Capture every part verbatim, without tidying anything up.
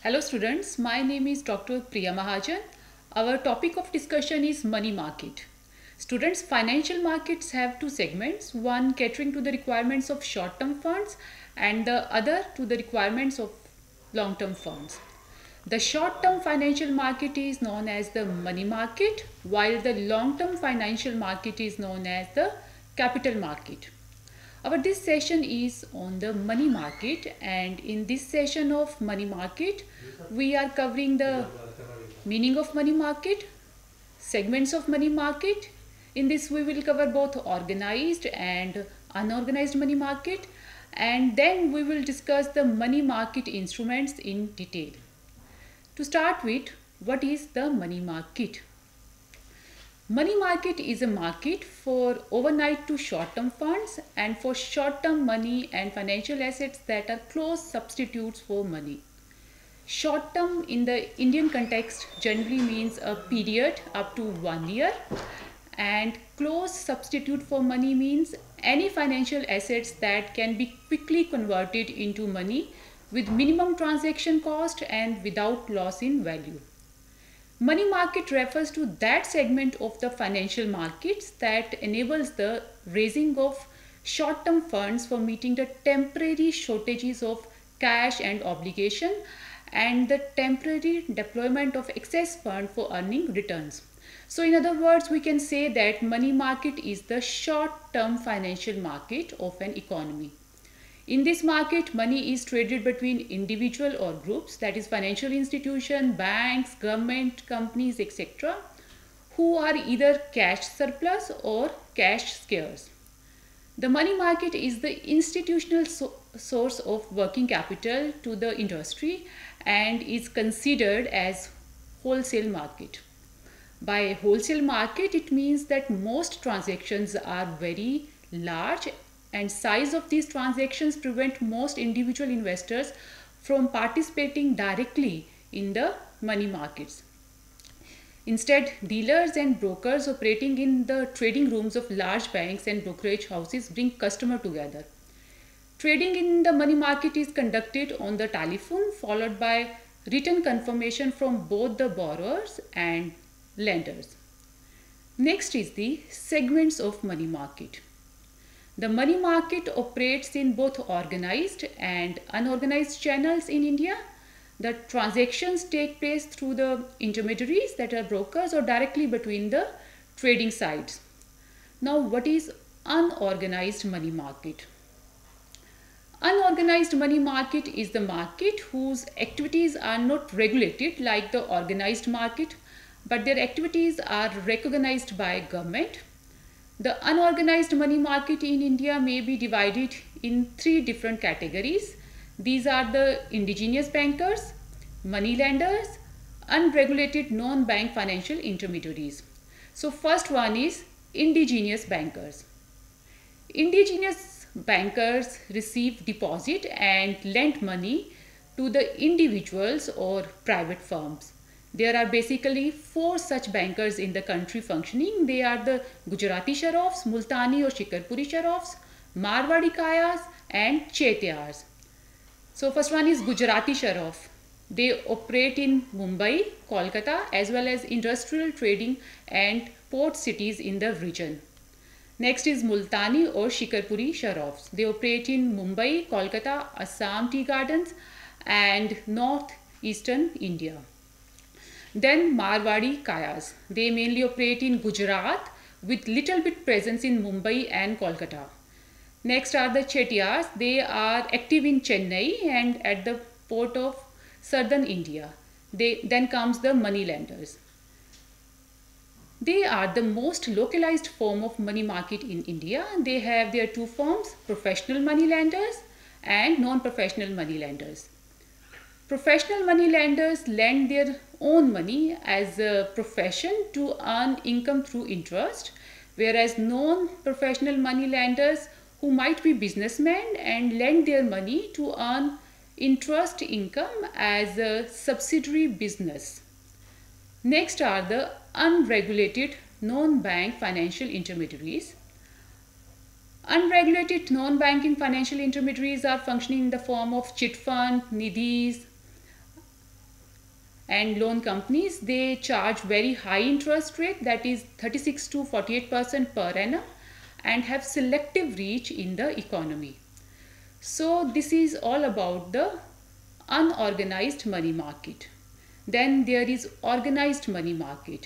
Hello students, my name is Doctor Priya Mahajan. Our topic of discussion is money market. Students, financial markets have two segments, one catering to the requirements of short-term funds and the other to the requirements of long-term funds. The short-term financial market is known as the money market, while the long-term financial market is known as the capital market. Our this session is on the money market, and in this session of money market we are covering the meaning of money market, segments of money market. In this we will cover both organized and unorganized money market, and then we will discuss the money market instruments in detail. To start with, what is the money market? Money market is a market for overnight to short-term funds and for short-term money and financial assets that are close substitutes for money. Short-term in the Indian context generally means a period up to one year, and close substitute for money means any financial assets that can be quickly converted into money with minimum transaction cost and without loss in value. Money market refers to that segment of the financial markets that enables the raising of short-term funds for meeting the temporary shortages of cash and obligation and the temporary deployment of excess fund for earning returns. So in other words, we can say that money market is the short-term financial market of an economy. In this market, money is traded between individual or groups, that is financial institutions, banks, government, companies, et cetera, who are either cash surplus or cash scarce. The money market is the institutional so source of working capital to the industry and is considered as wholesale market. By wholesale market, it means that most transactions are very large, and size of these transactions prevent most individual investors from participating directly in the money markets. Instead, dealers and brokers operating in the trading rooms of large banks and brokerage houses bring customers together. Trading in the money market is conducted on the telephone, followed by written confirmation from both the borrowers and lenders. Next is the segments of money market. The money market operates in both organized and unorganized channels in India. The transactions take place through the intermediaries, that are brokers, or directly between the trading sides. Now, what is unorganized money market? Unorganized money market is the market whose activities are not regulated like the organized market, but their activities are recognized by government. The unorganized money market in India may be divided in three different categories. These are the indigenous bankers, money lenders, unregulated non-bank financial intermediaries. So first one is indigenous bankers. Indigenous bankers receive deposit and lend money to the individuals or private firms. There are basically four such bankers in the country functioning. They are the Gujarati Sharofs, Multani or Shikarpuri Sharofs, Marwadi Kayas and Chetiyars. So first one is Gujarati Sharof. They operate in Mumbai, Kolkata as well as industrial trading and port cities in the region. Next is Multani or Shikarpuri Sharofs. They operate in Mumbai, Kolkata, Assam tea gardens and northeastern India. Then Marwadi Kayas. They mainly operate in Gujarat with little bit presence in Mumbai and Kolkata. Next are the Chetiyars. They are active in Chennai and at the port of southern India. They, then comes the money lenders. They are the most localized form of money market in India. They have their two forms, professional money lenders and non-professional money lenders. Professional money lenders lend their own money as a profession to earn income through interest, whereas non-professional money lenders who might be businessmen and lend their money to earn interest income as a subsidiary business. Next are the unregulated non-bank financial intermediaries. Unregulated non-banking financial intermediaries are functioning in the form of chit fund, nidhis, and loan companies, they charge very high interest rate, that is thirty-six to forty-eight percent per annum, and have selective reach in the economy. So this is all about the unorganized money market. Then there is organized money market.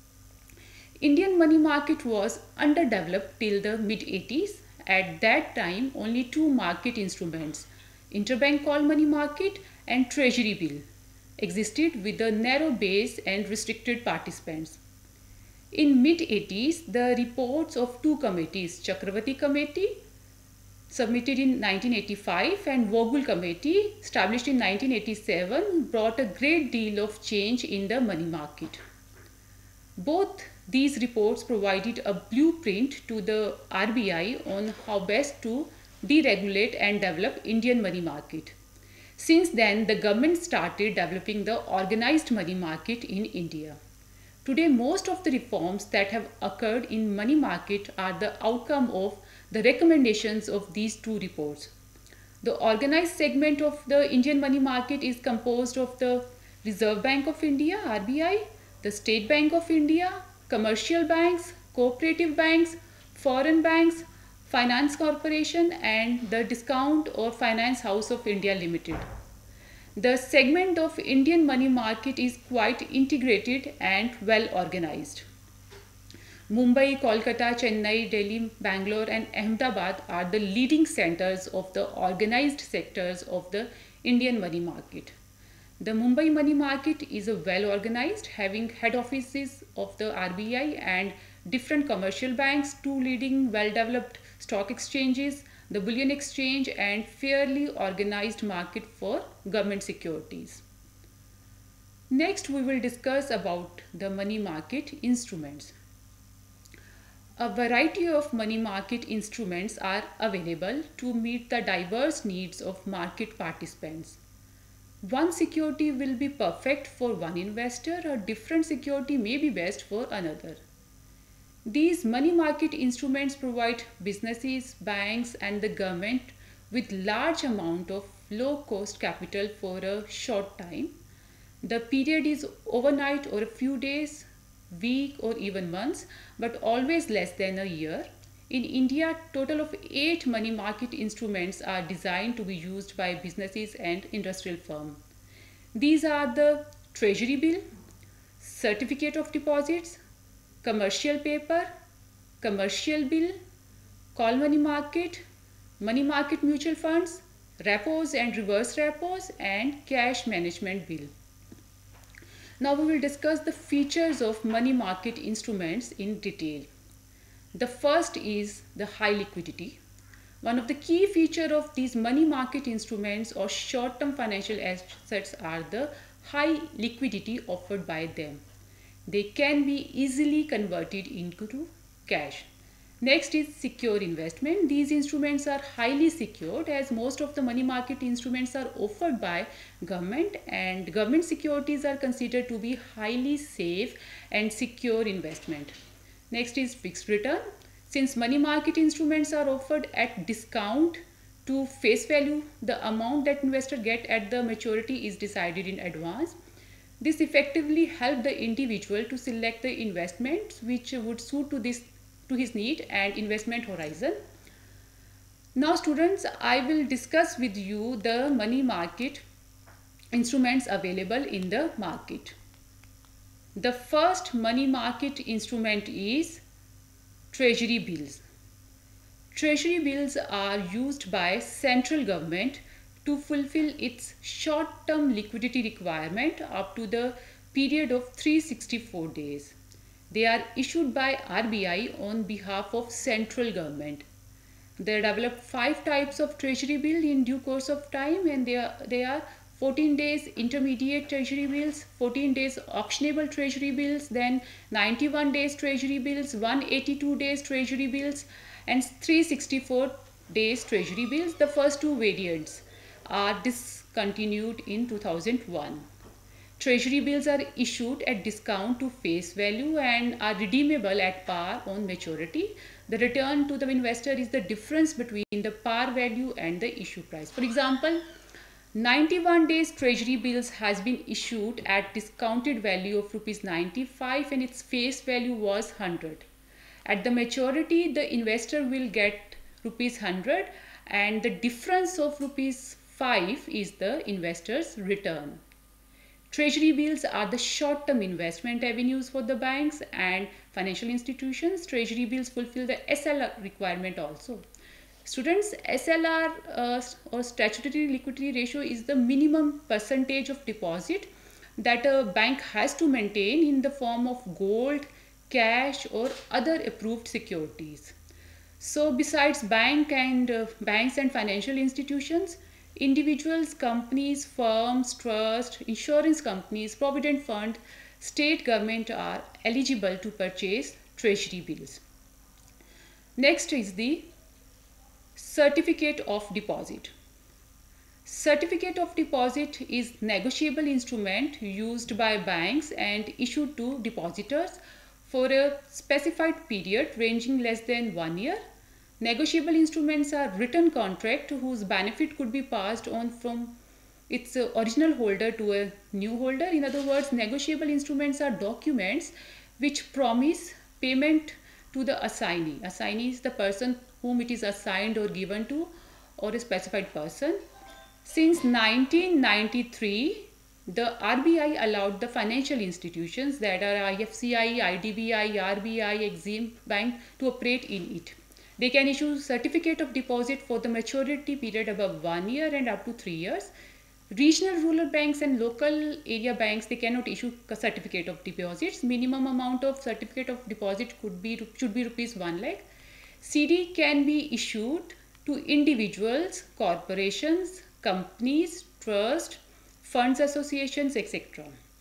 Indian money market was underdeveloped till the mid eighties. At that time, only two market instruments, interbank call money market and treasury bill, existed with a narrow base and restricted participants. In mid eighties, the reports of two committees, Chakravarti Committee submitted in nineteen eighty-five and Vogel Committee established in nineteen eighty-seven, brought a great deal of change in the money market. Both these reports provided a blueprint to the R B I on how best to deregulate and develop Indian money market. Since then, the government started developing the organized money market in India. Today, most of the reforms that have occurred in money market are the outcome of the recommendations of these two reports. The organized segment of the Indian money market is composed of the Reserve Bank of India, R B I, the State Bank of India, commercial banks, cooperative banks, foreign banks, finance corporation, and the Discount or Finance House of India Limited. The segment of Indian money market is quite integrated and well organized. Mumbai, Kolkata, Chennai, Delhi, Bangalore and Ahmedabad are the leading centers of the organized sectors of the Indian money market. The Mumbai money market is a well organized, having head offices of the R B I and different commercial banks, two leading well developed stock exchanges, the bullion exchange, and fairly organized market for government securities. Next, we will discuss about the money market instruments. A variety of money market instruments are available to meet the diverse needs of market participants. One security will be perfect for one investor, a different security may be best for another. These money market instruments provide businesses, banks and the government with large amount of low cost capital for a short time. The period is overnight or a few days, week or even months, but always less than a year. In India, total of eight money market instruments are designed to be used by businesses and industrial firms. These are the treasury bill, certificate of deposits, commercial paper, commercial bill, call money market, money market mutual funds, repos and reverse repos, and cash management bill. Now we will discuss the features of money market instruments in detail. The first is the high liquidity. One of the key features of these money market instruments or short-term financial assets are the high liquidity offered by them. They can be easily converted into cash. Next is secure investment. These instruments are highly secured as most of the money market instruments are offered by government, and government securities are considered to be highly safe and secure investment. Next is fixed return. Since money market instruments are offered at discount to face value, the amount that investor get at the maturity is decided in advance. This effectively helps the individual to select the investments which would suit to this to his need and investment horizon. Now students, I will discuss with you the money market instruments available in the market. The first money market instrument is treasury bills. Treasury bills are used by central government to fulfill its short-term liquidity requirement up to the period of three hundred sixty-four days. They are issued by R B I on behalf of central government. They developed five types of treasury bill in due course of time, and they are, they are fourteen days intermediate treasury bills, fourteen days auctionable treasury bills, then ninety-one days treasury bills, one hundred eighty-two days treasury bills, and three hundred sixty-four days treasury bills. The first two variants are discontinued in two thousand one. Treasury bills are issued at discount to face value and are redeemable at par on maturity. The return to the investor is the difference between the par value and the issue price. For example, ninety-one days treasury bills has been issued at discounted value of rupees ninety-five and its face value was one hundred. At the maturity, the investor will get rupees one hundred and the difference of rupees five is the investor's return. Treasury bills are the short-term investment avenues for the banks and financial institutions. Treasury bills fulfill the S L R requirement also. Students, S L R uh, or statutory liquidity ratio is the minimum percentage of deposit that a bank has to maintain in the form of gold, cash or other approved securities. So besides bank and uh, banks and financial institutions, individuals, companies, firms, trust, insurance companies, provident fund, state government are eligible to purchase treasury bills. Next is the certificate of deposit. Certificate of deposit is negotiable instrument used by banks and issued to depositors for a specified period ranging less than one year. Negotiable instruments are written contract whose benefit could be passed on from its original holder to a new holder. In other words, negotiable instruments are documents which promise payment to the assignee. Assignee is the person whom it is assigned or given to, or a specified person. Since nineteen ninety-three, the R B I allowed the financial institutions, that are I F C I, I D B I, R B I, Exim Bank, to operate in it. They can issue certificate of deposit for the maturity period above one year and up to three years. Regional rural banks and local area banks, they cannot issue a certificate of deposits. Minimum amount of certificate of deposit could be should be rupees one lakh. C D can be issued to individuals, corporations, companies, trust, funds associations, et cetera.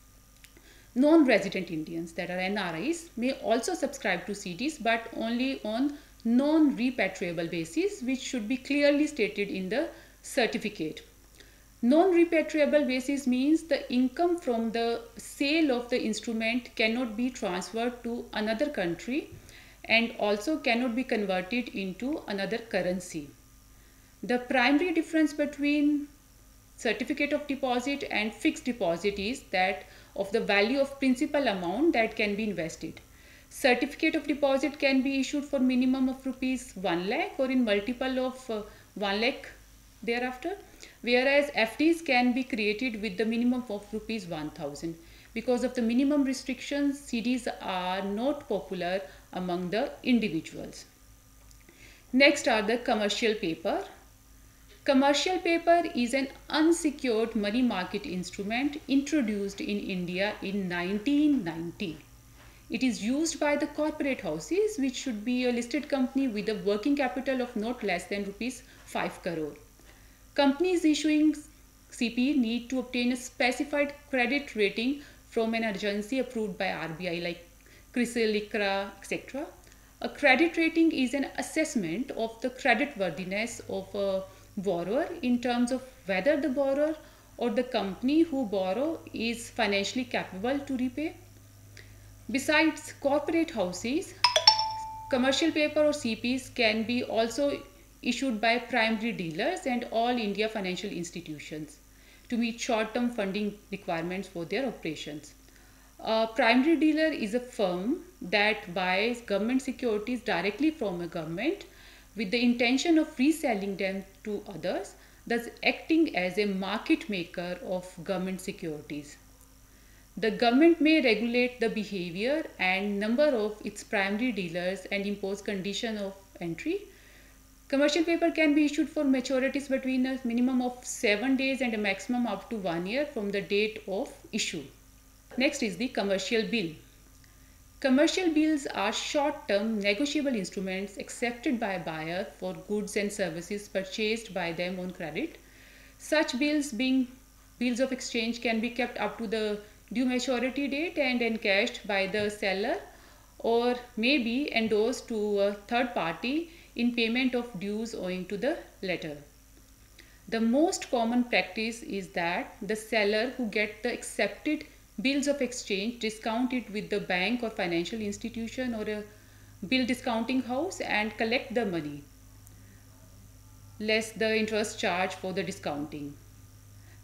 Non-resident Indians, that are N R Is, may also subscribe to C Ds, but only on non-repatriable basis, which should be clearly stated in the certificate. Non-repatriable basis means the income from the sale of the instrument cannot be transferred to another country and also cannot be converted into another currency. The primary difference between certificate of deposit and fixed deposit is that of the value of principal amount that can be invested. Certificate of deposit can be issued for minimum of rupees one lakh or in multiple of uh, one lakh thereafter, whereas F Ds can be created with the minimum of rupees one thousand. Because of the minimum restrictions, C Ds are not popular among the individuals. Next are the commercial paper. Commercial paper is an unsecured money market instrument introduced in India in nineteen ninety. It is used by the corporate houses, which should be a listed company with a working capital of not less than rupees five crore. Companies issuing C P need to obtain a specified credit rating from an agency approved by R B I like CRISIL, ICRA, et cetera. A credit rating is an assessment of the credit worthiness of a borrower in terms of whether the borrower or the company who borrow is financially capable to repay. Besides corporate houses, commercial paper or C Ps can be also issued by primary dealers and all India financial institutions to meet short-term funding requirements for their operations. A primary dealer is a firm that buys government securities directly from a government with the intention of reselling them to others, thus acting as a market maker of government securities. The government may regulate the behavior and number of its primary dealers and impose condition of entry. Commercial paper can be issued for maturities between a minimum of seven days and a maximum up to one year from the date of issue. Next is the commercial bill. Commercial bills are short-term negotiable instruments accepted by a buyer for goods and services purchased by them on credit. Such bills, being bills of exchange, can be kept up to the due maturity date and encashed by the seller, or may be endorsed to a third party in payment of dues owing to the latter. The most common practice is that the seller who get the accepted bills of exchange discount it with the bank or financial institution or a bill discounting house and collect the money less the interest charge for the discounting.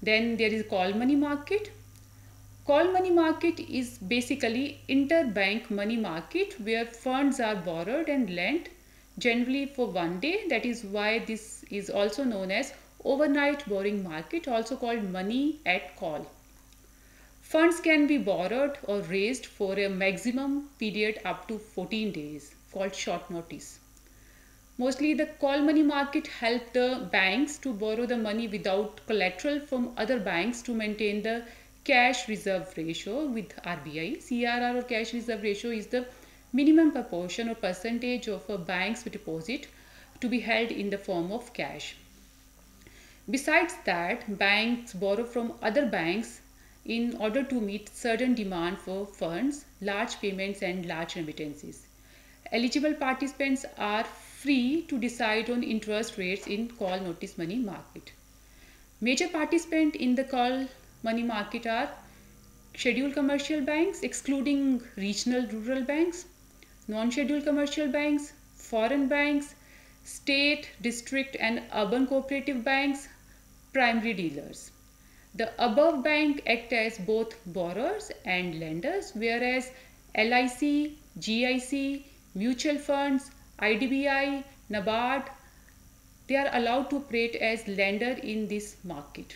Then there is call money market. Call money market is basically interbank money market where funds are borrowed and lent generally for one day. That is why this is also known as overnight borrowing market, also called money at call. Funds can be borrowed or raised for a maximum period up to fourteen days, called short notice. Mostly the call money market help the banks to borrow the money without collateral from other banks to maintain the cash reserve ratio with R B I. C R R or cash reserve ratio is the minimum proportion or percentage of a bank's deposit to be held in the form of cash. Besides that, banks borrow from other banks in order to meet certain demand for funds, large payments and large remittances. Eligible participants are free to decide on interest rates in call notice money market. Major participants in the call money market are scheduled commercial banks, excluding regional rural banks, non-scheduled commercial banks, foreign banks, state, district and urban cooperative banks, primary dealers. The above bank act as both borrowers and lenders, whereas L I C, G I C, mutual funds, I D B I, NABARD, they are allowed to operate as lender in this market.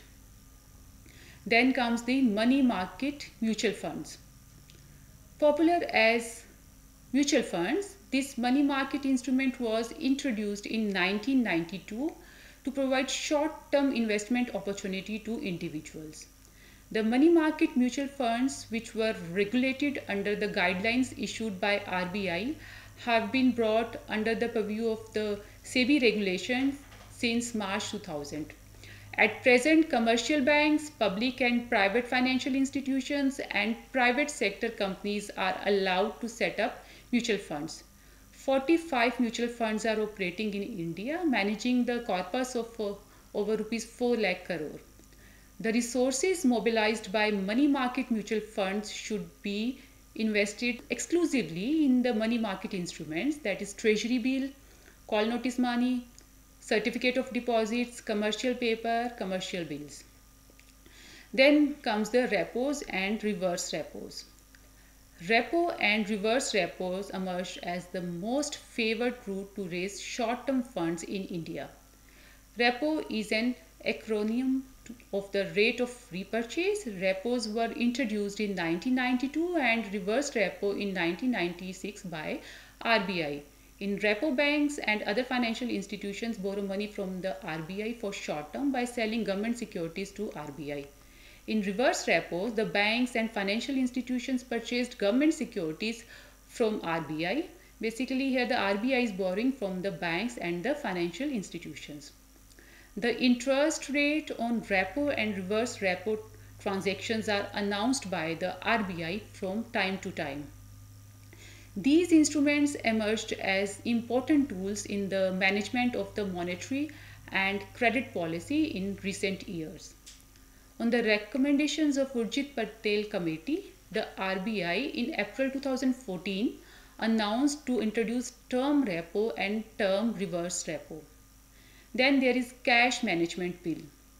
Then comes the money market mutual funds. Popular as mutual funds, this money market instrument was introduced in nineteen ninety-two to provide short-term investment opportunity to individuals. The money market mutual funds, which were regulated under the guidelines issued by R B I, have been brought under the purview of the SEBI regulation since March two thousand. At present, commercial banks, public and private financial institutions and private sector companies are allowed to set up mutual funds. forty-five mutual funds are operating in India, managing the corpus of uh, over rupees four lakh crore. The resources mobilized by money market mutual funds should be invested exclusively in the money market instruments, that is treasury bill, call notice money, certificate of deposits, commercial paper, commercial bills. Then comes the repos and reverse repos. Repo and reverse repos emerged as the most favored route to raise short-term funds in India. Repo is an acronym of the rate of repurchase. Repos were introduced in nineteen ninety-two and reverse repo in nineteen ninety-six by R B I. In repo, banks and other financial institutions borrow money from the R B I for short term by selling government securities to R B I. In reverse repos, the banks and financial institutions purchased government securities from R B I. Basically, here the R B I is borrowing from the banks and the financial institutions. The interest rate on repo and reverse repo transactions are announced by the R B I from time to time. These instruments emerged as important tools in the management of the monetary and credit policy in recent years. On the recommendations of Urjit Patel Committee, the R B I in April two thousand fourteen announced to introduce term repo and term reverse repo. Then there is Cash Management Bill.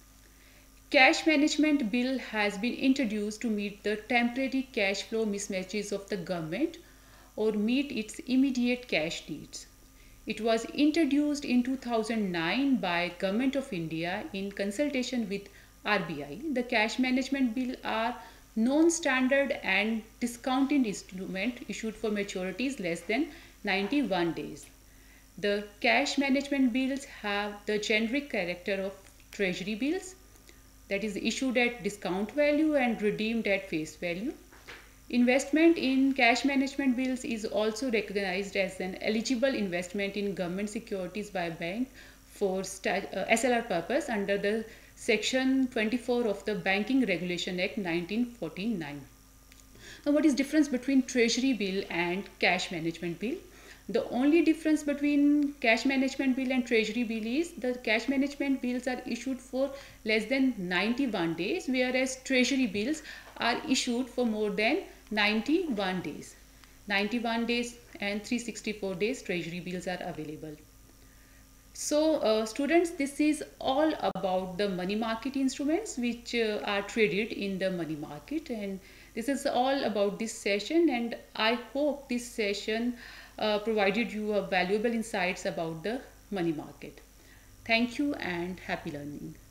Cash Management Bill has been introduced to meet the temporary cash flow mismatches of the government or meet its immediate cash needs. It was introduced in two thousand nine by Government of India in consultation with R B I. The Cash Management Bill are non-standard and discounted instrument issued for maturities less than ninety-one days. The cash management bills have the generic character of treasury bills, that is issued at discount value and redeemed at face value. Investment in cash management bills is also recognized as an eligible investment in government securities by a bank for uh, S L R purpose under the Section twenty-four of the Banking Regulation Act nineteen forty-nine. Now, what is difference between treasury bill and cash management bill? The only difference between cash management bill and treasury bill is the cash management bills are issued for less than ninety-one days, whereas treasury bills are issued for more than ninety-one days. ninety-one days and three hundred sixty-four days treasury bills are available. So, uh, students, this is all about the money market instruments which uh, are traded in the money market, and this is all about this session. And I hope this session uh, provided you a valuable insights about the money market. Thank you and happy learning.